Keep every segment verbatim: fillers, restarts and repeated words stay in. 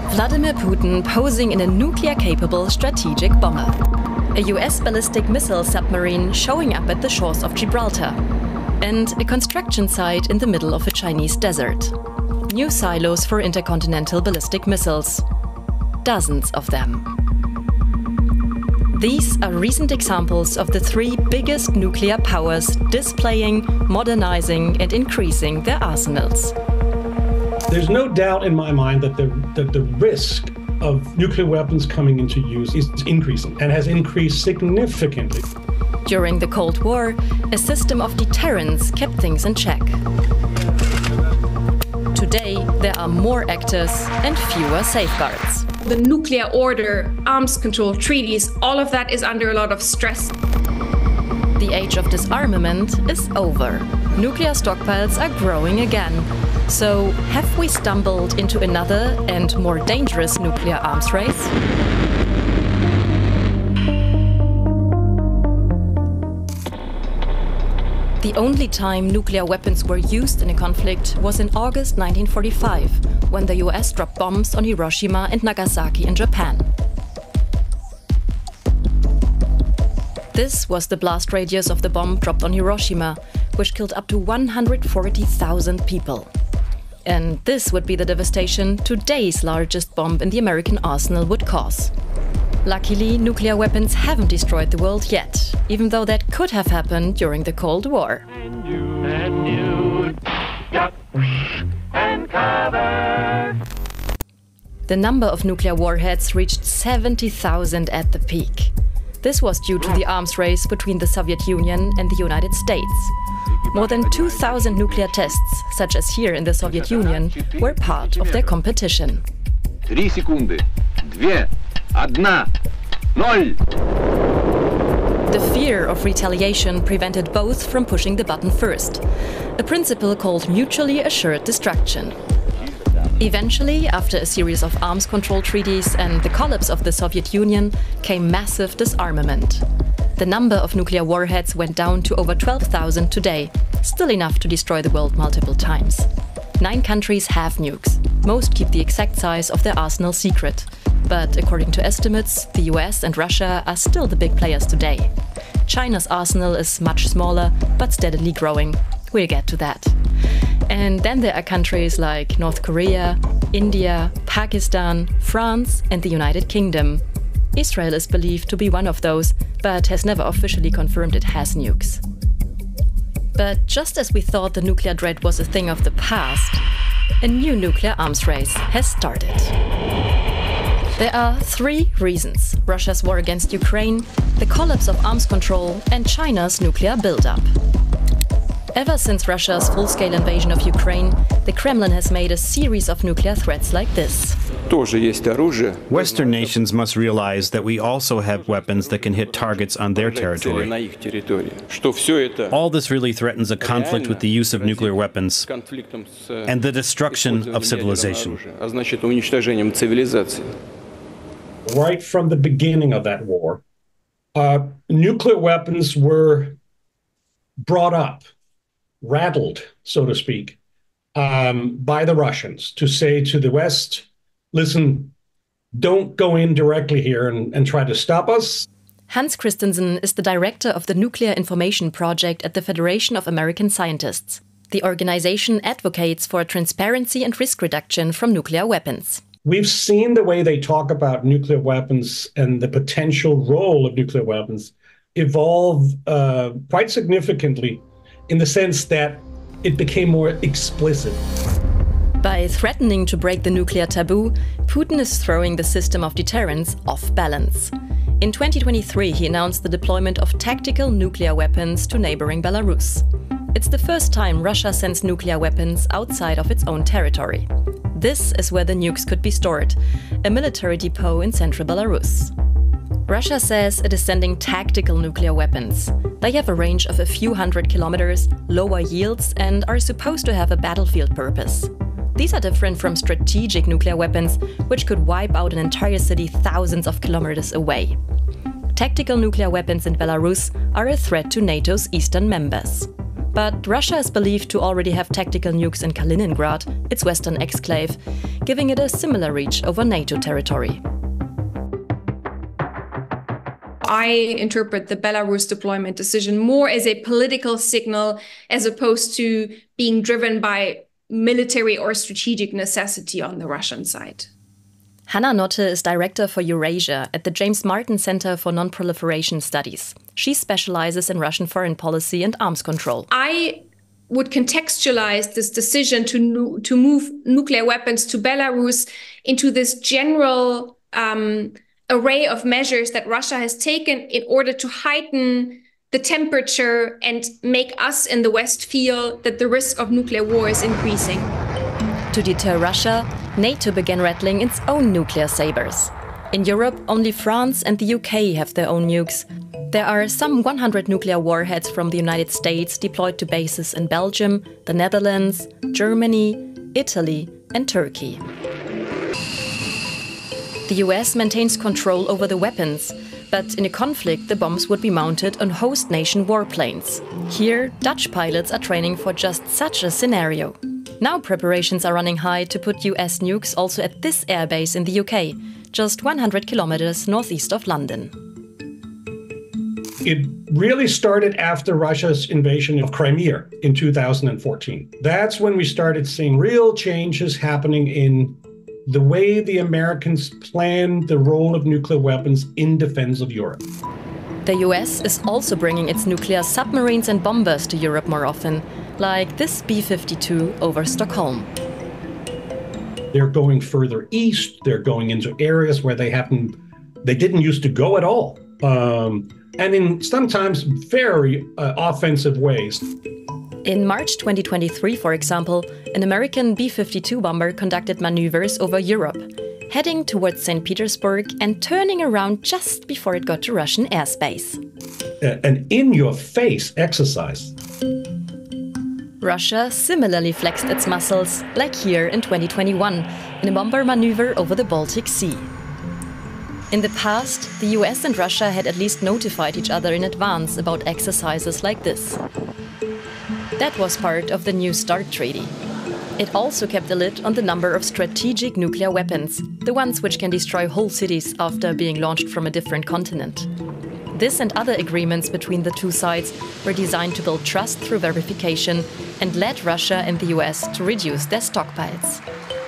Vladimir Putin posing in a nuclear-capable strategic bomber. A U S ballistic missile submarine showing up at the shores of Gibraltar. And a construction site in the middle of a Chinese desert. New silos for intercontinental ballistic missiles. Dozens of them. These are recent examples of the three biggest nuclear powers displaying, modernizing and increasing their arsenals. There's no doubt in my mind that the, that the risk of nuclear weapons coming into use is increasing and has increased significantly. During the Cold War, a system of deterrence kept things in check. Today, there are more actors and fewer safeguards. The nuclear order, arms control, treaties, all of that is under a lot of stress. The age of disarmament is over. Nuclear stockpiles are growing again. So, have we stumbled into another and more dangerous nuclear arms race? The only time nuclear weapons were used in a conflict was in August nineteen forty-five, when the U S dropped bombs on Hiroshima and Nagasaki in Japan. This was the blast radius of the bomb dropped on Hiroshima, which killed up to one hundred forty thousand people. And this would be the devastation today's largest bomb in the American arsenal would cause. Luckily, nuclear weapons haven't destroyed the world yet, even though that could have happened during the Cold War. And you, and you, duck and cover. The number of nuclear warheads reached seventy thousand at the peak. This was due to the arms race between the Soviet Union and the United States. More than two thousand nuclear tests, such as here in the Soviet Union, were part of their competition. Три секунды. Две. Одна. Ноль. The fear of retaliation prevented both from pushing the button first, a principle called mutually assured destruction. Eventually, after a series of arms control treaties and the collapse of the Soviet Union, came massive disarmament. The number of nuclear warheads went down to over twelve thousand today, still enough to destroy the world multiple times. Nine countries have nukes. Most keep the exact size of their arsenal secret. But according to estimates, the U S and Russia are still the big players today. China's arsenal is much smaller, but steadily growing. We'll get to that. And then there are countries like North Korea, India, Pakistan, France and the United Kingdom. Israel is believed to be one of those, but has never officially confirmed it has nukes. But just as we thought the nuclear threat was a thing of the past, a new nuclear arms race has started. There are three reasons: Russia's war against Ukraine, the collapse of arms control and China's nuclear buildup. Ever since Russia's full-scale invasion of Ukraine, the Kremlin has made a series of nuclear threats like this. Western nations must realize that we also have weapons that can hit targets on their territory. All this really threatens a conflict with the use of nuclear weapons and the destruction of civilization. Right from the beginning of that war, uh, nuclear weapons were brought up, rattled, so to speak, um, by the Russians to say to the West, listen, don't go in directly here and, and try to stop us. Hans Christensen is the director of the Nuclear Information Project at the Federation of American Scientists. The organization advocates for transparency and risk reduction from nuclear weapons. We've seen the way they talk about nuclear weapons and the potential role of nuclear weapons evolve uh, quite significantly in the sense that it became more explicit. By threatening to break the nuclear taboo, Putin is throwing the system of deterrence off balance. In twenty twenty-three, he announced the deployment of tactical nuclear weapons to neighboring Belarus. It's the first time Russia sends nuclear weapons outside of its own territory. This is where the nukes could be stored, a military depot in central Belarus. Russia says it is sending tactical nuclear weapons. They have a range of a few hundred kilometers, lower yields, and are supposed to have a battlefield purpose. These are different from strategic nuclear weapons, which could wipe out an entire city thousands of kilometers away. Tactical nuclear weapons in Belarus are a threat to NATO's eastern members. But Russia is believed to already have tactical nukes in Kaliningrad, its western exclave, giving it a similar reach over NATO territory. I interpret the Belarus deployment decision more as a political signal as opposed to being driven by military or strategic necessity on the Russian side. Hanna Notte is director for Eurasia at the James Martin Center for Non-Proliferation Studies. She specializes in Russian foreign policy and arms control. I would contextualize this decision to, nu to move nuclear weapons to Belarus into this general um, array of measures that Russia has taken in order to heighten the temperature and make us in the West feel that the risk of nuclear war is increasing. To deter Russia, NATO began rattling its own nuclear sabers. In Europe, only France and the U K have their own nukes. There are some one hundred nuclear warheads from the United States deployed to bases in Belgium, the Netherlands, Germany, Italy and Turkey. The U S maintains control over the weapons, but in a conflict the bombs would be mounted on host nation warplanes. Here, Dutch pilots are training for just such a scenario. Now preparations are running high to put U S nukes also at this airbase in the U K, just one hundred kilometers northeast of London. It really started after Russia's invasion of Crimea in two thousand fourteen. That's when we started seeing real changes happening in the way the Americans planned the role of nuclear weapons in defense of Europe. The U S is also bringing its nuclear submarines and bombers to Europe more often, like this B fifty-two over Stockholm. They're going further east, they're going into areas where they haven't, they didn't used to go at all. Um, and in sometimes very uh, offensive ways. In March twenty twenty-three, for example, an American B fifty-two bomber conducted maneuvers over Europe, heading towards Saint Petersburg and turning around just before it got to Russian airspace. Uh, an in-your-face exercise. Russia similarly flexed its muscles, like here in twenty twenty-one, in a bomber maneuver over the Baltic Sea. In the past, the U S and Russia had at least notified each other in advance about exercises like this. That was part of the New START treaty. It also kept a lid on the number of strategic nuclear weapons, the ones which can destroy whole cities after being launched from a different continent. This and other agreements between the two sides were designed to build trust through verification and led Russia and the U S to reduce their stockpiles.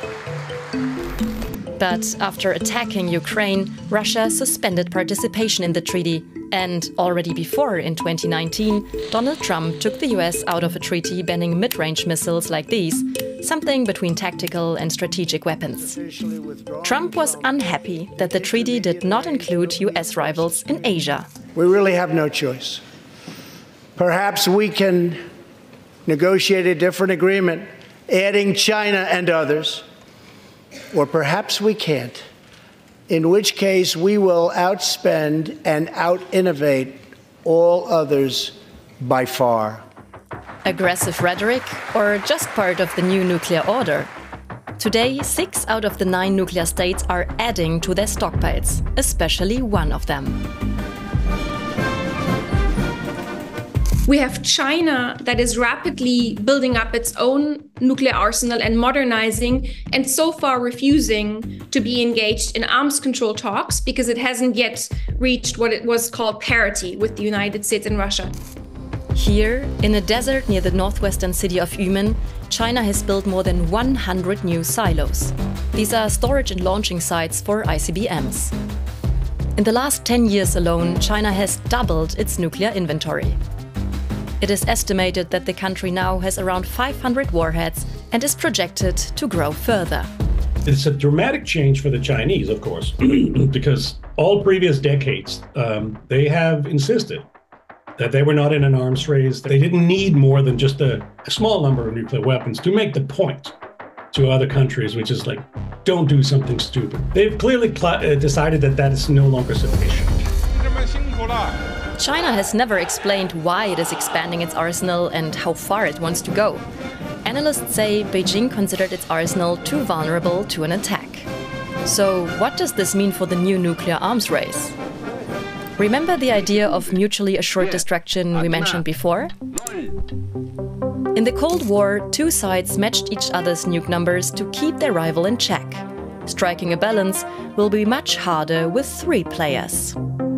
But after attacking Ukraine, Russia suspended participation in the treaty. And already before, in twenty nineteen, Donald Trump took the U S out of a treaty banning mid-range missiles like these, something between tactical and strategic weapons. Trump was unhappy that the treaty did not include U S rivals in Asia. We really have no choice. Perhaps we can negotiate a different agreement, adding China and others, or perhaps we can't, in which case we will outspend and out-innovate all others by far. Aggressive rhetoric, or just part of the new nuclear order? Today, six out of the nine nuclear states are adding to their stockpiles, especially one of them. We have China that is rapidly building up its own nuclear arsenal and modernizing, and so far refusing to be engaged in arms control talks because it hasn't yet reached what it was called parity with the United States and Russia. Here, in a desert near the northwestern city of Yumen, China has built more than one hundred new silos. These are storage and launching sites for I C B Ms. In the last ten years alone, China has doubled its nuclear inventory. It is estimated that the country now has around five hundred warheads and is projected to grow further. It's a dramatic change for the Chinese, of course, because all previous decades, um, they have insisted that they were not in an arms race. They didn't need more than just a, a small number of nuclear weapons to make the point to other countries, which is like, don't do something stupid. They've clearly cl- uh, decided that that is no longer sufficient. China has never explained why it is expanding its arsenal and how far it wants to go. Analysts say Beijing considered its arsenal too vulnerable to an attack. So what does this mean for the new nuclear arms race? Remember the idea of mutually assured destruction we mentioned before? In the Cold War, two sides matched each other's nuke numbers to keep their rival in check. Striking a balance will be much harder with three players.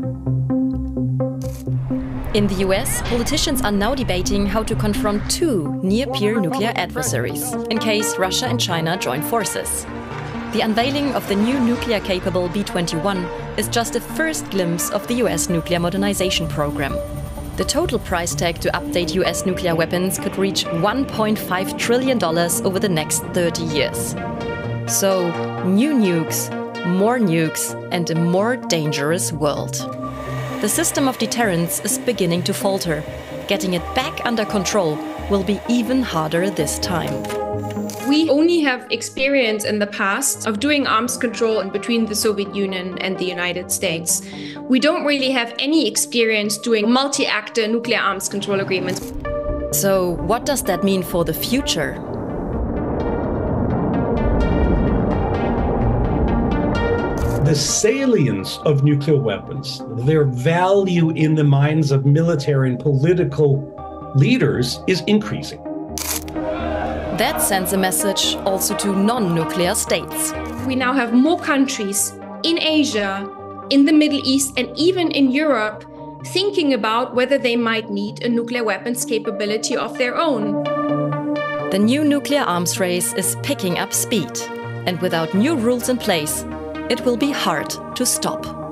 In the U S, politicians are now debating how to confront two near-peer nuclear adversaries, in case Russia and China join forces. The unveiling of the new nuclear-capable B twenty-one is just a first glimpse of the U S nuclear modernization program. The total price tag to update U S nuclear weapons could reach one point five trillion dollars over the next thirty years. So, new nukes, more nukes, and a more dangerous world. The system of deterrence is beginning to falter. Getting it back under control will be even harder this time. We only have experience in the past of doing arms control between the Soviet Union and the United States. We don't really have any experience doing multi-actor nuclear arms control agreements. So, what does that mean for the future? The salience of nuclear weapons, their value in the minds of military and political leaders is increasing. That sends a message also to non-nuclear states. We now have more countries in Asia, in the Middle East, and even in Europe thinking about whether they might need a nuclear weapons capability of their own. The new nuclear arms race is picking up speed, and without new rules in place, it will be hard to stop.